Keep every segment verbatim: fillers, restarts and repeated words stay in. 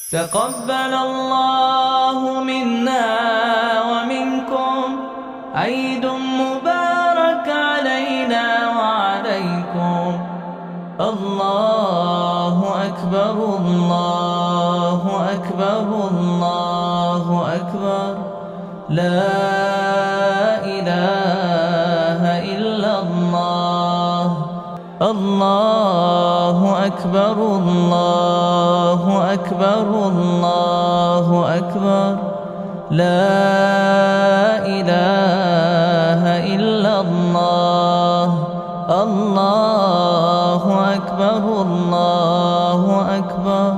تقبل الله منا ومنكم عيد مبارك علينا وعليكم. الله أكبر الله أكبر الله أكبر لا إله إلا الله. الله أكبر الله أكبر الله أكبر لا إله إلا الله. الله أكبر الله أكبر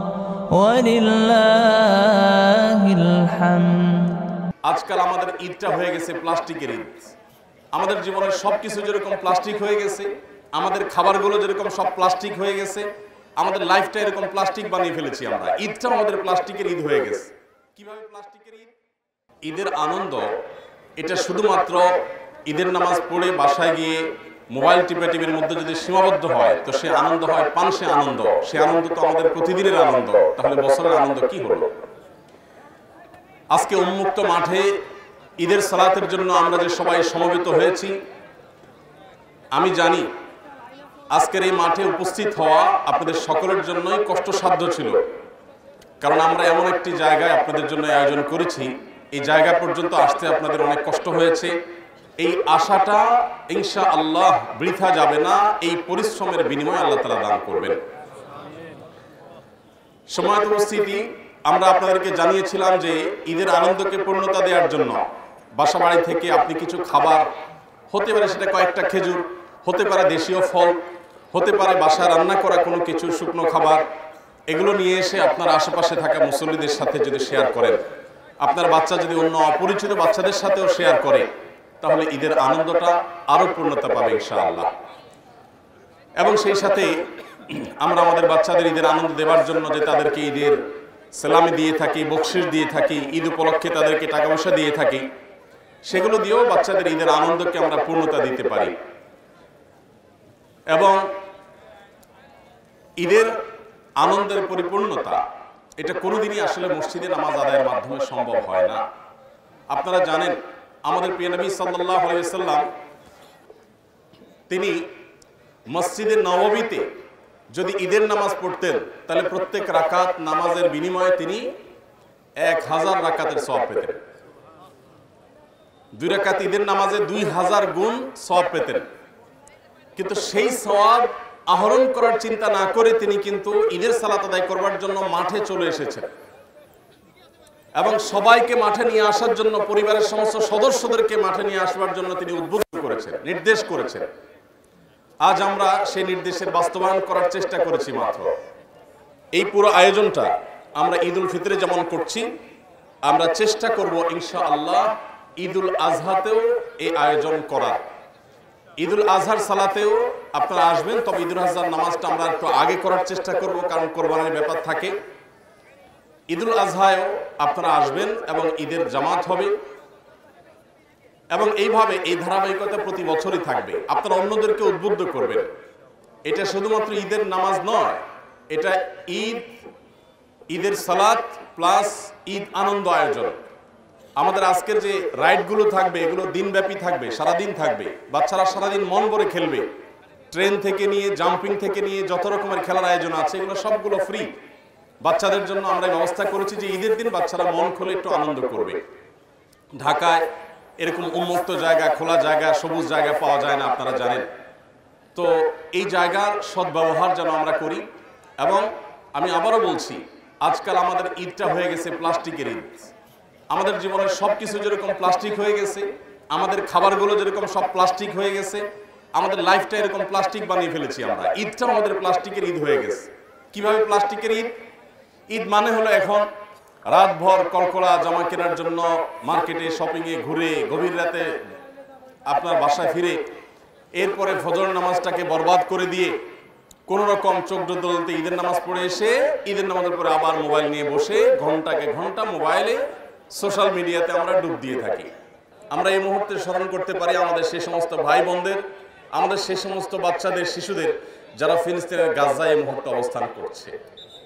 ولله الحمد. আজকাল আমাদের ঈদটা হয়ে গেছে প্লাস্টিকের ঈদ। আমাদের জীবনের সবকিছু যেরকম প্লাস্টিক হয়ে গেছে, আমাদের খাবারগুলো যেরকম সব প্লাস্টিক হয়ে গেছে, আমাদের লাইফটা এরকম প্লাস্টিক বানিয়ে ফেলেছি আমরা। ঈদটা আমাদের প্লাস্টিকের ঈদ হয়ে গেছে। কিভাবে প্লাস্টিকের ঈদ? ঈদের আনন্দ এটা শুধুমাত্র ঈদের নামাজ পড়ে বাসায় গিয়ে মোবাইল টিপে টিভির মধ্যে যদি সীমাবদ্ধ হয় তো সে আনন্দ হয় পানসে আনন্দ। সে আনন্দ তো আমাদের প্রতিদিনের আনন্দ, তাহলে বছরের আনন্দ কি হলো? আজকে উন্মুক্ত মাঠে ঈদের সালাতের জন্য আমরা যে সবাই সমবেত হয়েছি, আমি জানি আজকের এই মাঠে উপস্থিত হওয়া আপনাদের সকলের জন্যই কষ্টসাধ্য ছিল, কারণ আমরা এমন একটি জায়গায় আপনাদের জন্য আয়োজন করেছি, এই জায়গা পর্যন্ত আসতে আপনাদের অনেক কষ্ট হয়েছে। এই আশাটা ইনশাআল্লাহ বৃথা যাবে না, এই পরিশ্রমের বিনিময়ে আল্লাহ তাআলা দান করবেন। সম্মানিত উপস্থিতি, আমরা আপনাদেরকে জানিয়েছিলাম যে ঈদের আনন্দকে পূর্ণতা দেওয়ার জন্য বাসা বাড়ি থেকে আপনি কিছু খাবার, হতে পারে সেটা কয়েকটা খেজুর, হতে পারে দেশীয় ফল, হতে পারে বাসায় রান্না করা কোনো কিছু শুকনো খাবার, এগুলো নিয়ে এসে আপনার আশেপাশে থাকা মুসল্লিদের সাথে যদি শেয়ার করেন, আপনার বাচ্চা যদি অন্য অপরিচিত বাচ্চাদের সাথেও শেয়ার করে, তাহলে ঈদের আনন্দটা আরো পূর্ণতা পাবে ইনশাআল্লাহ। এবং সেই সাথে আমরা আমাদের বাচ্চাদের ঈদের আনন্দ দেওয়ার জন্য যে তাদেরকে ঈদের সালামি দিয়ে থাকি, বকশিশ দিয়ে থাকি, ঈদ উপলক্ষে তাদেরকে টাকা পয়সা দিয়ে থাকি, সেগুলো দিয়েও বাচ্চাদের ঈদের আনন্দকে আমরা পূর্ণতা দিতে পারি। এবং ঈদের আনন্দের পরিপূর্ণতা এটা কোনোদিনই আসলে মসজিদে নামাজ আদায়ের মাধ্যমে সম্ভব হয় না। আপনারা জানেন আমাদের প্রিয় নবী সাল্লাল্লাহু আলাইহি ওয়াসাল্লাম তিনি মসজিদে নববীতে যদি ঈদের নামাজ পড়তেন তাহলে প্রত্যেক রাকাত নামাজের বিনিময়ে তিনি এক হাজার রাকাতের সওয়াব পেতেন। দুই রাকাত ঈদের নামাজে দুই হাজার গুণ সওয়াব পেতেন। কিন্তু সেই সওয়াব আহরণ করার চিন্তা না করে তিনি কিন্তু ঈদের সালাত আদায় করবার জন্য মাঠে চলে এসেছেন এবং সবাইকে মাঠে নিয়ে আসার জন্য, পরিবারের সমস্ত সদস্যদেরকে মাঠে নিয়ে আসবার জন্য তিনি উদ্বুদ্ধ করেছেন, নির্দেশ করেছেন। আজ আমরা সেই নির্দেশের বাস্তবায়ন করার চেষ্টা করেছি মাত্র। এই পুরো আয়োজনটা আমরা ঈদ উল ফিতরে যেমন করছি, আমরা চেষ্টা করব ইনশাআল্লাহ ঈদ উল আজহাতেও এই আয়োজন করার। ঈদ উল আজহার সালাতেও আপনারা আসবেন, তবে ঈদ উল আজহার নামাজটা আমরা একটু আগে করার চেষ্টা করব, কারণ কোরবানির ব্যাপার থাকে। ঈদ উল আজহায়ও আপনারা আসবেন এবং ঈদের জামাত হবে এবং এইভাবে এই ধারাবাহিকতা প্রতি বছরই থাকবে। আপনারা অন্যদেরকে উদ্বুদ্ধ করবেন। এটা শুধুমাত্র ঈদের নামাজ নয়, এটা ঈদ, ঈদের সালাত প্লাস ঈদ আনন্দ আয়োজন। আমাদের আজকের যে রাইডগুলো থাকবে এগুলো দিনব্যাপী থাকবে, সারাদিন থাকবে। বাচ্চারা সারাদিন মন ভরে খেলবে। ট্রেন থেকে নিয়ে, জাম্পিং থেকে নিয়ে যত রকমের খেলার আয়োজন আছে এগুলো সবগুলো ফ্রি। বাচ্চাদের জন্য আমরা ব্যবস্থা করেছি যে ঈদের দিন বাচ্চারা মন খুলে একটু আনন্দ করবে। ঢাকায় এরকম উন্মুক্ত জায়গা, খোলা জায়গা, সবুজ জায়গা পাওয়া যায় না, আপনারা জানেন। তো এই জায়গার সদ্ব্যবহার যেন আমরা করি। এবং আমি আবারও বলছি, আজকাল আমাদের ঈদটা হয়ে গেছে প্লাস্টিকের ঈদ। আমাদের জীবনের সবকিছু যেরকম প্লাস্টিক হয়ে গেছে, আমাদের খাবারগুলো যেরকম সব প্লাস্টিক হয়ে গেছে, আমাদের লাইফটা এরকম প্লাস্টিক বানিয়ে ফেলেছি আমরা। ঈদটা আমাদের প্লাস্টিকের ঈদ হয়ে গেছে। কিভাবে প্লাস্টিকের ঈদ? ঈদ মানে হলো এখন রাতভর কলকলা জামা কেনার জন্য মার্কেটে, শপিংয়ে ঘুরে গভীর রাতে আপনার বাসায় ফিরে এরপরে ফজর নামাজটাকে বরবাদ করে দিয়ে কোন রকম চোখ দোলতে ঈদের নামাজ পড়ে এসে ঈদের নামাজের পরে আবার মোবাইল নিয়ে বসে ঘন্টাকে ঘন্টা মোবাইলে সোশ্যাল মিডিয়াতে আমরা ডুব দিয়ে থাকি। আমরা এই মুহূর্তে স্মরণ করতে পারি আমাদের সেই সমস্ত ভাই বোনদের, আমাদের সেই সমস্ত বাচ্চাদের, শিশুদের যারা ফিলিস্তিনের গাজায় এই মুহূর্তে অবস্থান করছে।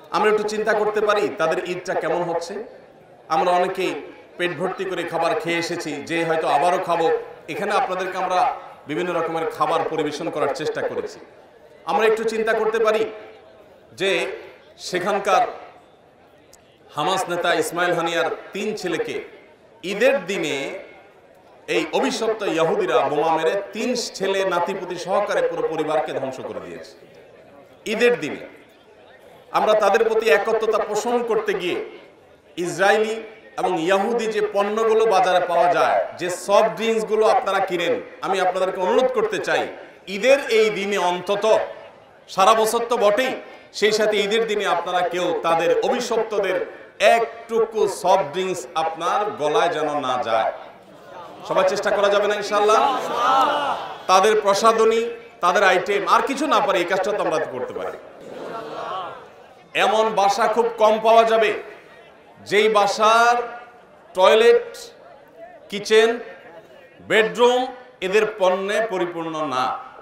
আমরা একটু চিন্তা করতে পারি তাদের ঈদটা কেমন হচ্ছে। আমরা অনেকেই পেট ভর্তি করে খাবার খেয়ে এসেছি, যে হয়তো আবারও খাবো। এখানে আপনাদেরকে আমরা বিভিন্ন রকমের খাবার পরিবেশন করার চেষ্টা করেছি। আমরা একটু চিন্তা করতে পারি যে সেখানকার হামাস নেতা ইসমাইল হানিয়ার তিন ছেলেকে ঈদের দিনে এই অভিশপ্ত ইহুদিরা বোমা মেরে তিন ছেলে নাতিপুতি সহকারে পুরো পরিবারকে ধ্বংস করে দিয়েছে ঈদের দিনে। আমরা তাদের প্রতি একত্রতা পোষণ করতে গিয়ে ইসরায়েলি এবং ইহুদি যে পণ্যগুলো বাজারে পাওয়া যায়, যে সফট ড্রিঙ্কস গুলো আপনারা কিনেন, আমি আপনাদেরকে অনুরোধ করতে চাই ঈদের এই দিনে অন্তত, সারা বছর তো বটেই, সেই সাথে ঈদের দিনে আপনারা কেউ তাদের অভিশপ্তদের একটুকু সফট ড্রিঙ্কস আপনার গলায় যেন না যায়। সবাই চেষ্টা করা যাবে না ইনশাআল্লাহ? তাদের প্রসাধনী, তাদের আইটেম আর কিছু না পারে এই কাজটা তো আমরা করতে পারি। এমন বাসা খুব কম পাওয়া যাবে যেই বাসার টয়লেট, কিচেন, বেডরুম এদের পণ্যে পরিপূর্ণ না।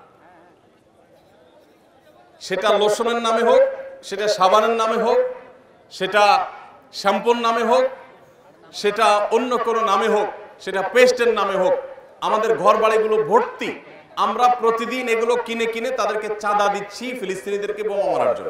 সেটা লোশনের নামে হোক, সেটা সাবানের নামে হোক, সেটা শ্যাম্পুর নামে হোক, সেটা অন্য কোনো নামে হোক, সেটা পেস্টের নামে হোক, আমাদের ঘর বাড়িগুলো ভর্তি। আমরা প্রতিদিন এগুলো কিনে কিনে তাদেরকে চাঁদা দিচ্ছি ফিলিস্তিনিদেরকে বোমা মারার জন্য।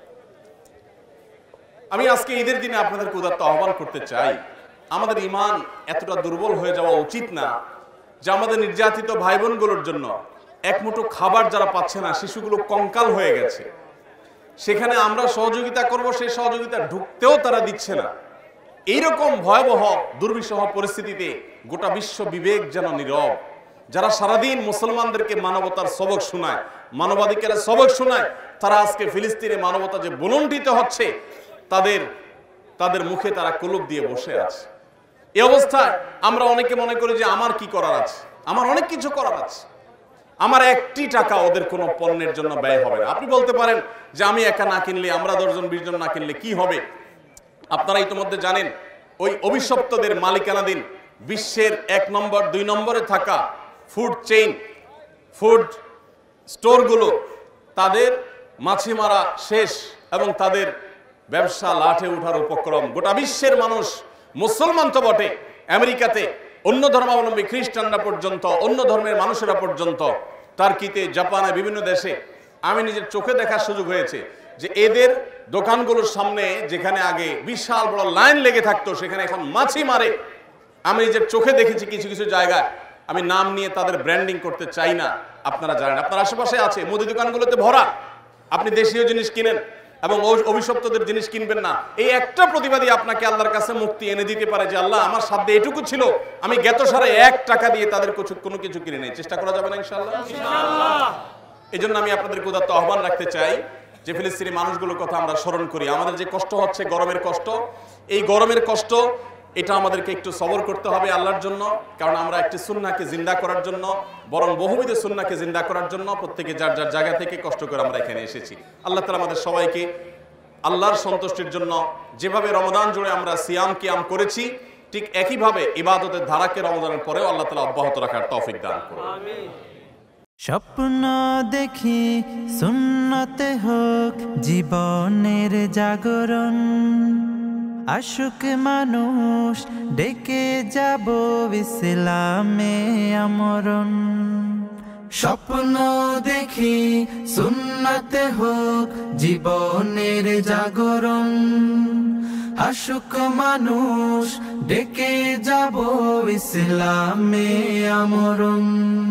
আমি আজকে ঈদের দিনে আপনাদেরকে উদাত্ত আহ্বান করতে চাই, আমাদের ঈমান এতটা দুর্বল হয়ে যাওয়া উচিত না যে আমাদের নির্যাতিত ভাই বোনগুলোর জন্য এক মুঠো খাবার যারা পাচ্ছে না, শিশুগুলো কঙ্কাল হয়ে গেছে, সেখানে আমরা সহযোগিতা করব, সেই সহযোগিতা ঢুকতেও তারা দিচ্ছে না। এইরকম ভয়াবহ দুর্বিষহ পরিস্থিতিতে গোটা বিশ্ব বিবেক যেন নীরব। যারা সারাদিন মুসলমানদেরকে মানবতার সবক শোনায়, মানবাধিকারের সবক শোনায়, তারা আজকে ফিলিস্তিনে মানবতা যে বুলন্ডিত হচ্ছে, তাদের তাদের মুখে তারা কুলুপ দিয়ে বসে আছে। এই অবস্থায় আমরা অনেকে মনে করি যে আমার কি করার আছে, আমার অনেক কিছু করার আছে, আমার একটি টাকা ওদের কোনো পণ্যের জন্য ব্যয় হবে না। আপনি বলতে পারেন যে আমি একা না কিনলে, আমরা দশজন বিশ জন না কিনলে কি হবে? আপনারা ইতিমধ্যে জানেন ওই অভিশপ্তদের মালিকানাধীন বিশ্বের এক নম্বর দুই নম্বরে থাকা ফুড চেইন, ফুড স্টোরগুলো তাদের মাছি মারা শেষ এবং তাদের ব্যবসা লাঠে উঠার উপক্রম। গোটা বিশ্বের মানুষ, মুসলমান তো বটে, আমেরিকাতে অন্য ধর্মাবলম্বী খ্রিস্টানরা পর্যন্ত, অন্য ধর্মের মানুষেরা পর্যন্ত, টার্কিতে, জাপানে, বিভিন্ন দেশে আমি নিজের চোখে দেখার সুযোগ হয়েছে যে এদের দোকানগুলোর সামনে যেখানে আগে বিশাল বড় লাইন লেগে থাকতো, সেখানে এখন মাছি মারে। আমি নিজের চোখে দেখেছি কিছু কিছু জায়গায়, আমি নাম নিয়ে তাদের ব্র্যান্ডিং করতে চাই না, আপনারা জানেন, আপনার আশেপাশে আছে, মুদি দোকানগুলোতে ভরা। আপনি দেশীয় জিনিস কিনেন এবং অভিশপ্তদের জিনিস কিনবেন না। এই একটা প্রতিবাদী আপনাকে আল্লাহর কাছে মুক্তি এনে দিতে পারে যে আল্লাহ আমার সাধ্যে এটুকু ছিল, আমি গেত সারে এক টাকা দিয়ে তাদের কোনো কিছু কিনে নেই। চেষ্টা করা যাবে না ইনশাআল্লাহ? এই জন্য আমি আপনাদেরকে উদাত্ত আহ্বান রাখতে চাই যে ফিলিস্তিনি মানুষগুলোর কথা আমরা স্মরণ করি। আমাদের যে কষ্ট হচ্ছে, গরমের কষ্ট, এই গরমের কষ্ট এটা আমাদেরকে একটু সবর করতে হবে আল্লাহর জন্য, কারণ আমরা একটি সুন্নাহকে জিন্দা করার জন্য, বরং বহুবিধ সুন্নাহকে জিন্দা করার জন্য প্রত্যেকে যার যার জায়গা থেকে কষ্ট করে আমরা এখানে এসেছি। আল্লাহ তাআলা আমাদের সবাইকে আল্লাহর সন্তুষ্টির জন্য যেভাবে রমজান জুড়ে আমরা সিয়াম কিয়াম করেছি, ঠিক একইভাবে ইবাদতের ধারাকে রমজানের পরেও আল্লাহ তাআলা অব্যাহত রাখার তৌফিক দান করুন। আমিন। স্বপ্ন দেখি সুন্নতে হোক জীবনের জাগরণ, আশুক মানুষ ডেকে যাব ইসলামে আমরণ। স্বপ্ন দেখি সুন্নতে হোক জীবনের জাগরণ, আশুক মানুষ ডেকে যাব ইসলামে আমরণ।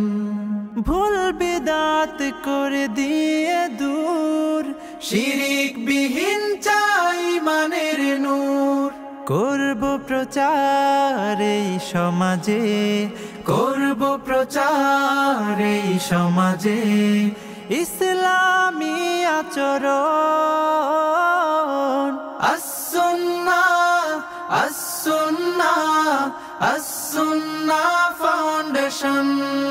ভুল বিদাত করে দিয়ে দূর, শিরিক বিহীন চাই মানের নূর। করব প্রচার এই সমাজে, করব প্রচার এই সমাজে, ইসলামী আচরণ। As-Sunnah As-Sunnah As-Sunnah foundation,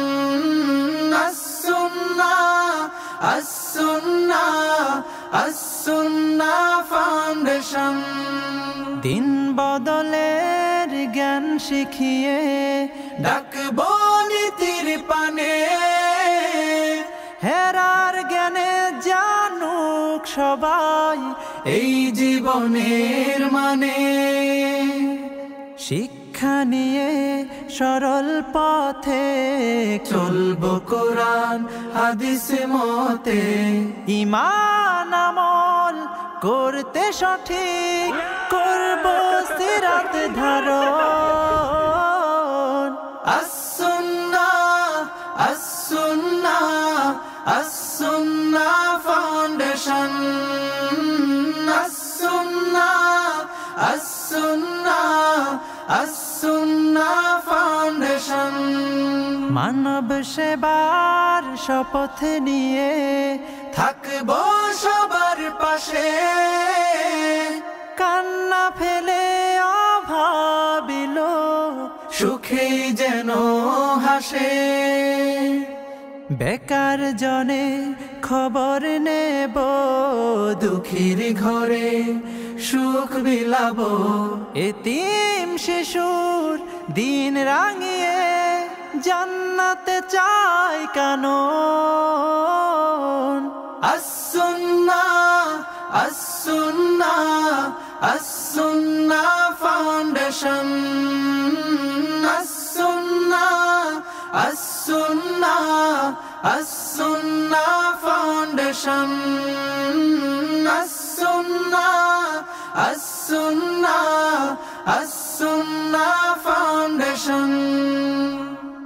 As-Sunnah As-Sunnah As-Sunnah foundation. দিন বদলের জ্ঞান শিখিয়ে ডাকবো নীতির পানে, হেরার জ্ঞানে জানুক সবাই এই জীবনের মানে। শিক্ষা নিয়ে সরল পথে চলবো কোরআন হাদিস মতে, ঈমান আমল করতে সঠিক করবো সিরাত ধারণ। As Sunnah As-Sunnah As-Sunnah foundation, As-Sunnah As-Sunnah As-Sunnah foundation. মানব সেবার শপথ নিয়ে থাকবো সবার পাশে, কান্না ফেলে অভাবিল সুখে যেন হাসে। বেকার জনে খবর নেব, দুঃখীর ঘরে সুখ বিলাবো, এতিম শিশুর দিন রাঙিয়ে জান্নাতে চাই কানন। As-Sunnah As-Sunnah As-Sunnah foundation, As-Sunnah As-Sunnah As-Sunnah foundation, As-Sunnah As-Sunnah As-Sunnah foundation.